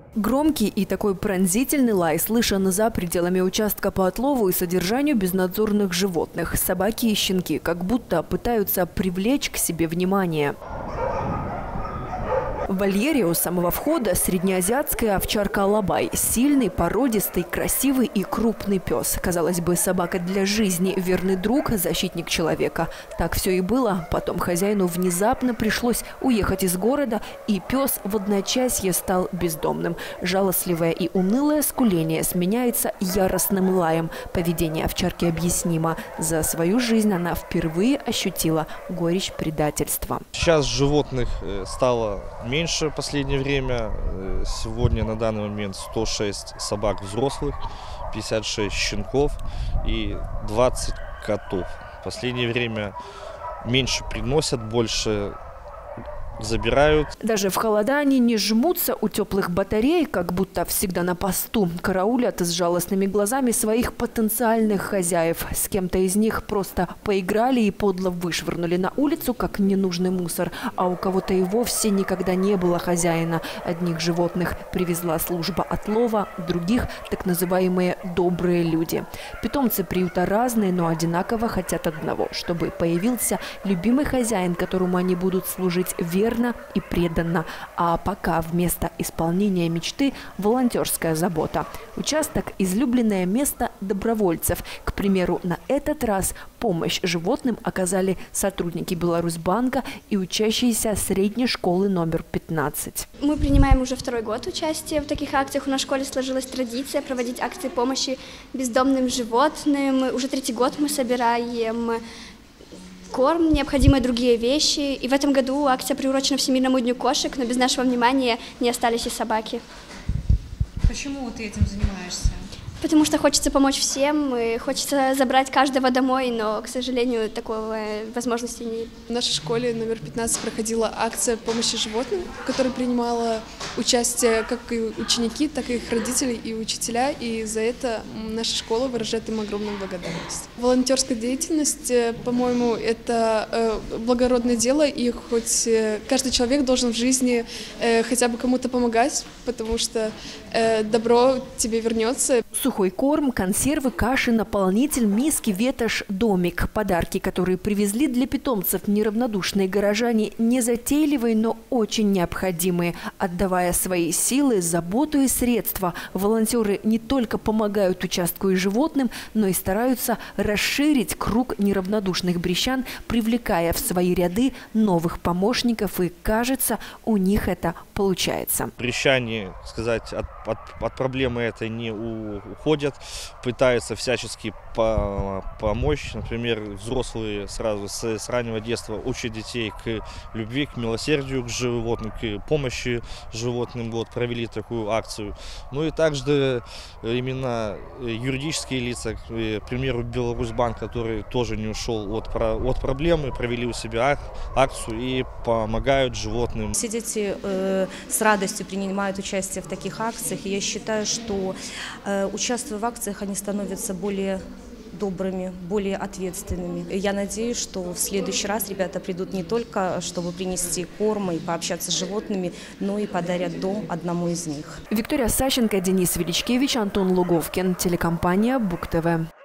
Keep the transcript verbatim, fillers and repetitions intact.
Громкий и такой пронзительный лай слышен за пределами участка по отлову и содержанию безнадзорных животных. Собаки и щенки как будто пытаются привлечь к себе внимание. В вольере у самого входа среднеазиатская овчарка Алабай. Сильный, породистый, красивый и крупный пес. Казалось бы, собака для жизни, верный друг, защитник человека. Так все и было. Потом хозяину внезапно пришлось уехать из города, и пес в одночасье стал бездомным. Жалостливое и унылое скуление сменяется яростным лаем. Поведение овчарки объяснимо. За свою жизнь она впервые ощутила горечь предательства. Сейчас животных стало меньше. Меньше в последнее время. Сегодня на данный момент сто шесть собак взрослых, пятьдесят шесть щенков и двадцать котов. В последнее время меньше приносят, больше забирают. Даже в холода они не жмутся у теплых батарей, как будто всегда на посту. Караулят с жалостными глазами своих потенциальных хозяев. С кем-то из них просто поиграли и подло вышвырнули на улицу, как ненужный мусор. А у кого-то и вовсе никогда не было хозяина. Одних животных привезла служба отлова, других – так называемые добрые люди. Питомцы приюта разные, но одинаково хотят одного – чтобы появился любимый хозяин, которому они будут служить верно и преданно. А пока вместо исполнения мечты – волонтерская забота. Участок – излюбленное место добровольцев. К примеру, на этот раз помощь животным оказали сотрудники Беларусьбанка и учащиеся средней школы номер пятнадцать. Мы принимаем уже второй год участие в таких акциях. У нас в школе сложилась традиция проводить акции помощи бездомным животным. Уже третий год мы собираем корм, необходимые другие вещи. И в этом году акция приурочена Всемирному дню кошек, но без нашего внимания не остались и собаки. Почему ты этим занимаешься? Потому что хочется помочь всем, и хочется забрать каждого домой, но, к сожалению, такого возможности нет. В нашей школе номер пятнадцать проходила акция помощи животным, в которой принимала участие как и ученики, так и их родители и учителя, и за это наша школа выражает им огромную благодарность. Волонтерская деятельность, по-моему, это благородное дело, и хоть каждый человек должен в жизни хотя бы кому-то помогать, потому что добро тебе вернется. Сухой корм, консервы, каши, наполнитель, миски, ветошь, домик. Подарки, которые привезли для питомцев неравнодушные горожане, незатейливые, но очень необходимые. Отдавая свои силы, заботу и средства, волонтеры не только помогают участку и животным, но и стараются расширить круг неравнодушных брестян, привлекая в свои ряды новых помощников. И, кажется, у них это получается. Брестяне, сказать, от, от, от проблемы этой не у уходят, пытаются всячески по помочь. Например, взрослые сразу с, с раннего детства учат детей к любви, к милосердию к животным, к помощи животным. Вот, провели такую акцию. Ну и также именно юридические лица, к примеру, Беларусьбанк, который тоже не ушел от, от проблемы, провели у себя акцию и помогают животным. Все дети э, с радостью принимают участие в таких акциях, и я считаю, что э, участвуя в акциях, они становятся более добрыми, более ответственными. Я надеюсь, что в следующий раз ребята придут не только, чтобы принести корм и пообщаться с животными, но и подарят дом одному из них. Виктория Сащенко, Денис Величкевич, Антон Луговкин, телекомпания Бук ТВ.